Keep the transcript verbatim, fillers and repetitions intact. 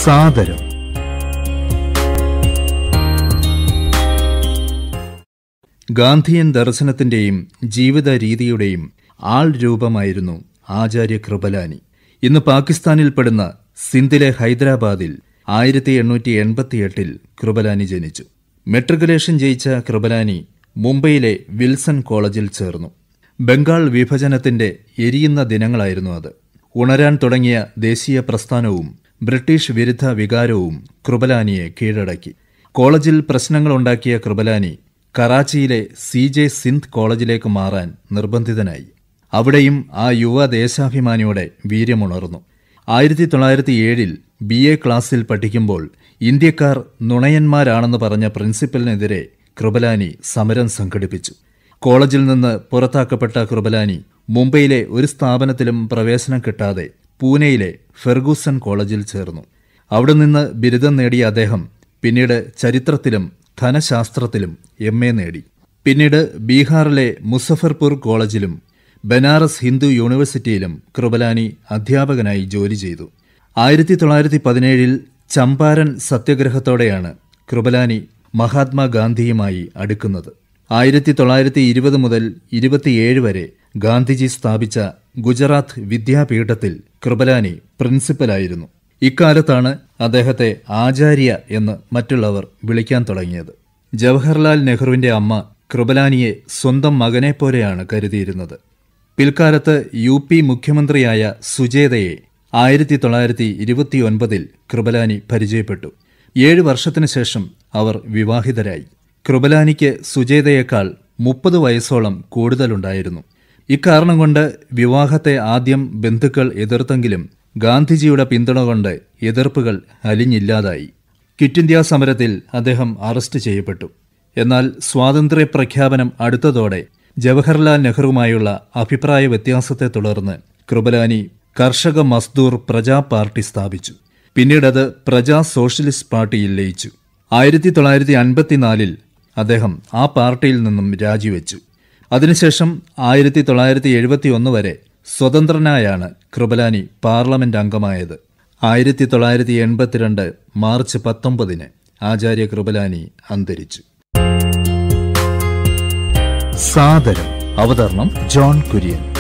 സാദരം. ഗാന്ധിയൻ ദർശനത്തിന്റെയും ജീവിത രീതിയുടെയും ആൾ രൂപമായിരുന്നു ആചാര്യ കൃപലാനി. ഇന്ന് പാകിസ്ഥാനിൽപ്പെടുന്ന സിന്ധിലെ ഹൈദരാബാദിൽ ആയിരത്തി എണ്ണൂറ്റി എൺപത്തിയെട്ടിൽ കൃപലാനി ജനിച്ചു. മെട്രിക്കുലേഷൻ ജയിച്ച കൃപലാനി മുംബൈയിലെ വിൽസൺ കോളേജിൽ ചേർന്നു. ബംഗാൾ വിഭജനത്തിന്റെ എരിയുന്ന ദിനങ്ങളായിരുന്നു അത്. ഉണരാൻ തുടങ്ങിയ ദേശീയ പ്രസ്ഥാനവും ബ്രിട്ടീഷ് വിരുദ്ധ വികാരവും കൃപലാനിയെ കീഴടക്കി. കോളേജിൽ പ്രശ്നങ്ങളുണ്ടാക്കിയ കൃപലാനി കറാച്ചിയിലെ സി ജെ സിന്ധ് കോളേജിലേക്ക് മാറാൻ നിർബന്ധിതനായി. അവിടെയും ആ യുവ ദേശാഭിമാനിയുടെ വീര്യമുണർന്നു. ആയിരത്തി തൊള്ളായിരത്തി ഏഴിൽ ബി എ ക്ലാസ്സിൽ പഠിക്കുമ്പോൾ ഇന്ത്യക്കാർ നുണയന്മാരാണെന്ന് പറഞ്ഞ പ്രിൻസിപ്പലിനെതിരെ കൃപലാനി സമരം സംഘടിപ്പിച്ചു. കോളേജിൽ നിന്ന് പുറത്താക്കപ്പെട്ട കൃപലാനി മുംബൈയിലെ ഒരു സ്ഥാപനത്തിലും പ്രവേശനം കിട്ടാതെ പൂനെയിലെ ഫെർഗൂസൺ കോളേജിൽ ചേർന്നു. അവിടെ നിന്ന് ബിരുദം നേടിയ അദ്ദേഹം പിന്നീട് ചരിത്രത്തിലും ധനശാസ്ത്രത്തിലും എം എ നേടി. പിന്നീട് ബീഹാറിലെ മുസഫർപൂർ കോളേജിലും ബനാറസ് ഹിന്ദു യൂണിവേഴ്സിറ്റിയിലും കൃപലാനി അധ്യാപകനായി ജോലി ചെയ്തു. ആയിരത്തി തൊള്ളായിരത്തി പതിനേഴിൽ ചമ്പാരൻ സത്യാഗ്രഹത്തോടെയാണ് കൃപലാനി മഹാത്മാഗാന്ധിയുമായി അടുക്കുന്നത്. ആയിരത്തി തൊള്ളായിരത്തി ഇരുപത് മുതൽ ഇരുപത്തിയേഴ് വരെ ഗാന്ധിജി സ്ഥാപിച്ച ഗുജറാത്ത് വിദ്യാപീഠത്തിൽ കൃപലാനി പ്രിൻസിപ്പലായിരുന്നു. ഇക്കാലത്താണ് അദ്ദേഹത്തെ ആചാര്യ എന്ന് മറ്റുള്ളവർ വിളിക്കാൻ തുടങ്ങിയത്. ജവഹർലാൽ നെഹ്റുവിന്റെ അമ്മ കൃപലാനിയെ സ്വന്തം മകനെപ്പോലെയാണ് കരുതിയിരുന്നത്. പിൽക്കാലത്ത് യു പി മുഖ്യമന്ത്രിയായ സുജേതയെ ആയിരത്തി തൊള്ളായിരത്തി ഇരുപത്തിയൊൻപതിൽ കൃപലാനി പരിചയപ്പെട്ടു. ഏഴ് വർഷത്തിനു ശേഷം അവർ വിവാഹിതരായി. കൃപലാനിക്ക് സുജേതയേക്കാൾ മുപ്പത് വയസ്സോളം കൂടുതലുണ്ടായിരുന്നു. ഇക്കാരണം കൊണ്ട് വിവാഹത്തെ ആദ്യം ബന്ധുക്കൾ എതിർത്തെങ്കിലും ഗാന്ധിജിയുടെ പിന്തുണ കൊണ്ട് എതിർപ്പുകൾ അലിഞ്ഞില്ലാതായി. ക്വിറ്റ് ഇന്ത്യാ സമരത്തിൽ അദ്ദേഹം അറസ്റ്റ് ചെയ്യപ്പെട്ടു. എന്നാൽ സ്വാതന്ത്ര്യ പ്രഖ്യാപനം അടുത്തതോടെ ജവഹർലാൽ നെഹ്റുവുമായുള്ള അഭിപ്രായ വ്യത്യാസത്തെ തുടർന്ന് കൃപലാനി കർഷക മസ്ദൂർ പ്രജാ പാർട്ടി സ്ഥാപിച്ചു. പിന്നീടത് പ്രജാ സോഷ്യലിസ്റ്റ് പാർട്ടിയിൽ ലയിച്ചു. ആയിരത്തി തൊള്ളായിരത്തി അൻപത്തിനാലിൽ അദ്ദേഹം ആ പാർട്ടിയിൽ നിന്നും രാജിവെച്ചു. അതിനുശേഷം ആയിരത്തി തൊള്ളായിരത്തി എഴുപത്തി ഒന്ന് വരെ സ്വതന്ത്രനായാണ് കൃപലാനി പാർലമെന്റ് അംഗമായത്. ആയിരത്തി തൊള്ളായിരത്തി എൺപത്തിരണ്ട് മാർച്ച് പത്തൊമ്പതിന് ആചാര്യ കൃപലാനി അന്തരിച്ചു. സാദരം. അവതരണം ജോൺ കുര്യൻ.